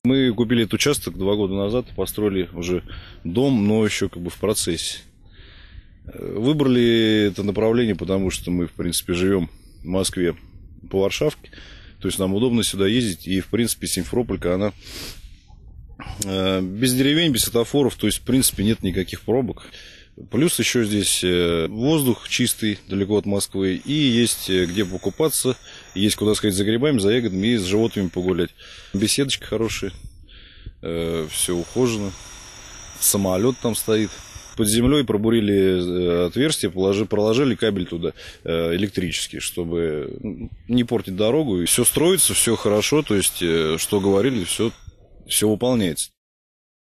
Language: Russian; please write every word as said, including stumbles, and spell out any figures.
Мы купили этот участок два года назад, построили уже дом, но еще как бы в процессе. Выбрали это направление, потому что мы, в принципе, живем в Москве по Варшавке. То есть нам удобно сюда ездить. И, в принципе, Симферополька, она без деревень, без светофоров. То есть, в принципе, нет никаких пробок. Плюс еще здесь воздух чистый, далеко от Москвы. И есть где покупаться, есть куда сходить за грибами, за ягодами и с животными погулять. Беседочка хорошая, все ухожено. Самолет там стоит. Под землей пробурили отверстие, положили, проложили кабель туда электрический, чтобы не портить дорогу. И все строится, все хорошо, то есть, что говорили, все, все выполняется.